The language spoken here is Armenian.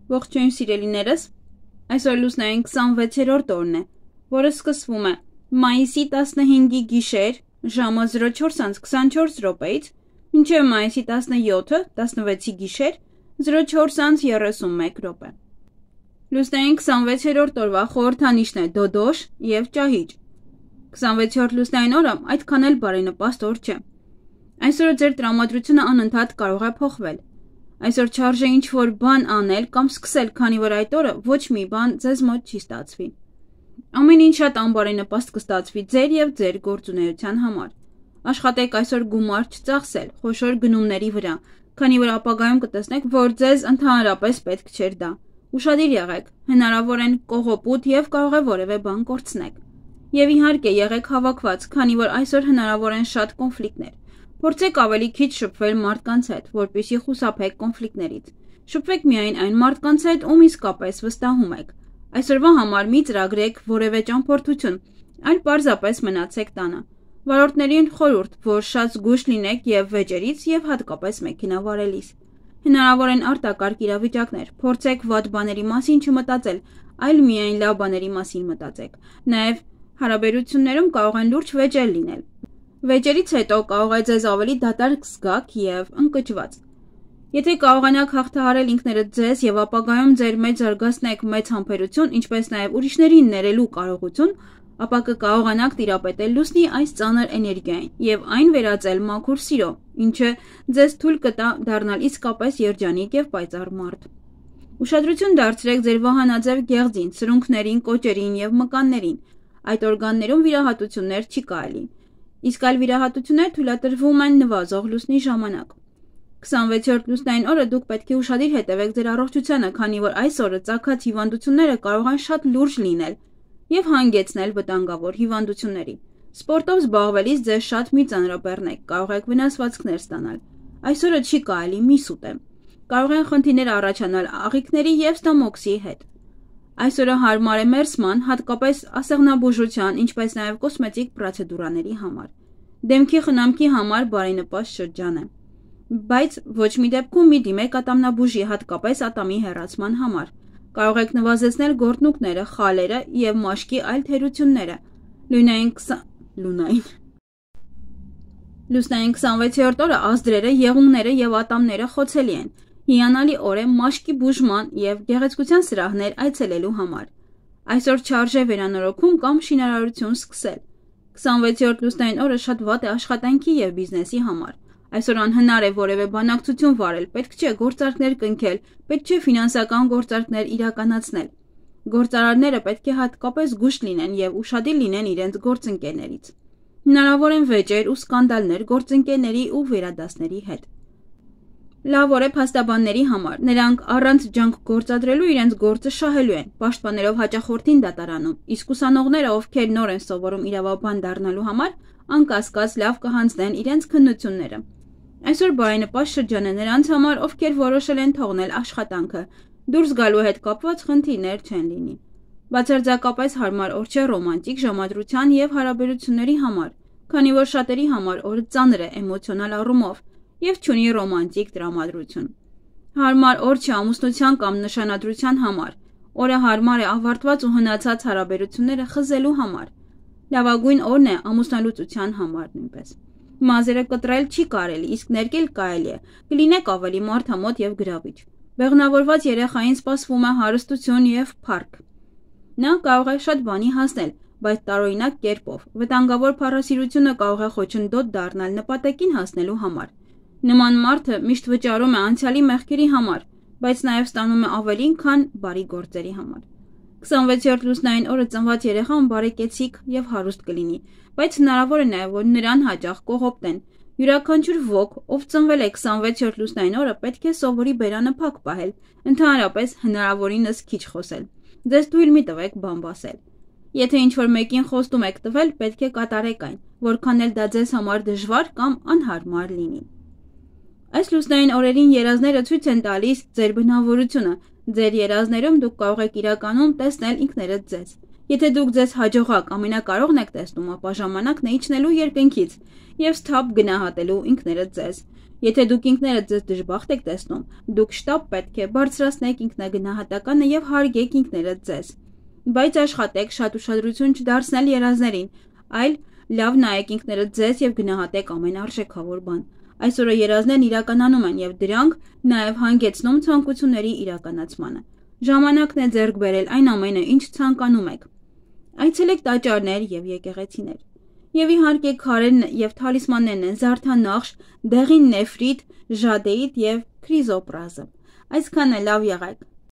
Ողջույն սիրելիներս, այսօր լուսնային 26-րդ օրն է, որը սկսվում է մայիսի 15-ի գիշեր ժամը 04:24-ից մինչև մայիսի 17-ը 16-ի գիշեր 04:31 Լուսնային 26-րդ օրվա խորհրդանիշն է դոդոշ և ճահիճ։ 26-րդ լուսնային օրը այդքան էլ բարենպաստ օր չէ։ Այսօր ձեր տրամադրությունը անընդհատ կարող է փոխվել։ Այսօր չարժե ինչ-որ բան անել կամ սկսել, քանի որ այդ օրը ոչ մի բան ձեզ մոտ չի ստացվի։ Ամեն ինչ շատ անբարենպաստ կստացվի ձեր և ձեր գործունեության համար։ Աշխատեք այսօր գումար չծախսել խոշոր գնումների վրա, քանի որ ապագայում կտեսնեք, որ ձեզ ընդհանրապես պետք չէր դա։ Ուշադիր եղեք, հնարավոր են կողոպուտ և կարող է որևէ բան կորցնեք։ Եվ իհարկե եղեք հավաքված, քանի որ այսօր հնարավոր են շատ կոնֆլիկտներ։ Փորձեք ավելի քիչ շփվել մարդկանց հետ, որպեսզի խուսափեք կոնֆլիկտներից։ Շփվեք միայն այն մարդկանց հետ, ում իսկապես վստահում եք։ Այսօրվա համար մի ծրագրեք որևէ ճամփորդություն, այլ պարզապես մնացեք տանը։ Վարորդներին խորհուրդ, որ շատ զգույշ լինեք եւ վեճերից եւ հատկապես մեքենա վարելիս։ Հնարավոր են արտակարգ իրավիճակներ։ Փորձեք վատ բաների մասին չմտածել, այլ միայն լավ բաների մասին մտածեք։ Նաեւ հարաբերություններում կարող են լուրջ վեճեր լինել։ Վեճերից հետո կարող է ձեզ ավելի դատարկ զգաք և ընկճված։ Եթե կարողանաք հաղթահարել ինքներդ ձեզ և ապագայում ձեր մեջ զարգացնեք մեծ համբերություն, ինչպես նաև ուրիշներին ներելու կարողություն, ապա կկարողանաք տիրապետել լուսնի այս ծանր էներգիային և այն վերածել մաքուր սիրո, ինչը ձեզ թույլ կտա դառնալ իսկապես երջանիկ և պայծառ մարդ։ Ուշադրություն դարձրեք ձեր վահանաձև գեղձին, սրունքներին, կոճերին և մկաններին։ Այդ օրգաններում վիրահատություններ չի կարելի։ Իսկ այլ վիրահատություններ թույլատրվում են նվազող լուսնի ժամանակ։ 26-րդ լուսնային օրը դուք պետք է ուշադիր հետևեք ձեր առողջությանը, քանի որ այս օրը ծագած հիվանդությունները կարող են շատ լուրջ լինել և հանգեցնել վտանգավոր հիվանդությունների։ Սպորտով զբաղվելիս ձեզ շատ մի ծանրաբեռնեք, կարող եք վնասվածքներ ստանալ։ Այսօրը չի կարելի միս ուտել։ Կարող են խնդիրներ առաջանալ աղիքների և ստամոքսի հետ։ Այսօրը հարմար է մերսման, հատկապես ասեղնաբուժության, ինչպես նաև կոսմետիկ պրոցեդուրաների համար։ Դեմքի խնամքի համար բարենպաստ շրջան է։ Բայց ոչ մի դեպքում մի դիմեք ատամնաբուժի, հատկապես ատամի հեռացման համար։ Կարող եք նվազեցնել գորտնուկները, խալերը և մաշկի այլ թերությունները։ Լուսնային 26-րդ օրը ազդրերը, եղունգները և ատամները խոցելի են։ Հիանալի օր է մաշկի բուժման և գեղեցկության սրահներ այցելելու համար։ Այսօր չարժե վերանորոգում կամ շինարարություն սկսել։ 26-րդ լուսնային օրը շատ վատ է աշխատանքի և բիզնեսի համար։ Այսօր անհնար է որևէ բանակցություն վարել, պետք չէ գործարքներ կնքել, պետք չէ ֆինանսական գործարքներ իրականացնել։ Գործարարները պետք է հատկապես զգույշ լինեն և ուշադիր լինեն իրենց գործընկերներից։ Հնարավոր են վեճեր ու սկանդալներ գործընկերների ու վերադասների հետ։ Լավ օր է փաստաբանների համար։ Նրանք առանց ջանք գործադրելու իրենց գործը շահելու են, պաշտպանելով հաճախորդին դատարանում, իսկ ուսանողները, ովքեր նոր են սովորում իրավաբան դառնալու համար, անկասկած լավ կհանձնեն իրենց քննությունները։ Այսօր բարենպաստ շրջան է նրանց համար, ովքեր որոշել են թողնել աշխատանքը, դուրս գալու հետ կապված խնդիրներ չեն լինի։ Բացարձակապես հարմար օր չէ ռոմանտիկ ժամադրության և հարաբերությունների համար, քանի որ շատերի համար օրը ծանր է էմոցիոնալ առումով և չունի ռոմանտիկ տրամադրություն։ Հարմար օր չէ ամուսնության կամ նշանադրության համար։ Օրը հարմար է ավարտված ու հնացած հարաբերությունները խզելու համար։ Լավագույն օրն է ամուսնալուծության համար նույնպես։ Մազերը կտրել չի կարելի, իսկ ներկել կարելի է, կլինեք ավելի մարդամոտ և գրավիչ։ Բեղմնավորված երեխային սպասվում է հարստություն և փառք։ Նա կարող է շատ բանի հասնել, բայց տարօրինակ կերպով։ Վտանգավոր փառասիրությունը կարող է խոչընդոտ դառնալ նպատակին հասնելու համար։ Նման մարդը միշտ վճարում է անցյալի մեղքերի համար, բայց նաև ստանում է ավելին, քան բարի գործերի համար։ 26-րդ լուսնային օրը ծնված երեխան բարեկեցիկ և հարուստ կլինի, բայց հնարավոր է նաև, որ նրան հաճախ կողոպտեն։ Յուրաքանչյուր ոք, ով ծնվել է 26-րդ լուսնային օրը, պետք է սովորի բերանը փակ պահել, ընդհանրապես հնարավորինս քիչ խոսել։ Ձեզ թույլ մի տվեք բամբ ասել։ Եթե ինչ-որ մեկին խոստում եք տվել, պետք է կատարեք այն, որքան էլ դա ձեզ համար դժվար կամ անհարմար լինի։ Այս լուսնային օրերին երազները ցույց են տալիս ձեր բնավորությունը։ Ձեր երազներում դուք կարող եք իրականում տեսնել ինքներդ ձեզ։ Եթե դուք ձեզ հաջողակ ամենակարողն եք տեսնում, ապա ժամանակն է իջնելու երկնքից և սթափ գնահատելու ինքներդ ձեզ։ Եթե դուք ինքներդ ձեզ դժբախտ եք տեսնում, դուք շտապ պետք է բարձրացնեք ինքնագնահատականը եւ հարգեք ինքներդ ձեզ։ Բայց աշխատեք շատ ուշադրություն չդարձնել երազներին, այլ լավ նայեք ինքներդ ձեզ եւ գնահատեք ամեն արժեքավոր բան։ Այսօրը երազներն իրականանում են եւ դրանք նաեւ հանգեցնում ցանկությունների իրականացմանը։ Ժամանակն է ձեռք բերել այն ամենը, ինչ ցանկանում եք։ Այցելեք տաճարներ եւ եկեղեցիներ։ Եվ իհարկե քարերն եւ թալիսմաններն են զարդանախշ, դեղին նեֆրիտ, ժադեիտ եւ քրիզոպրազը։ Այսքանը լավ եղեք։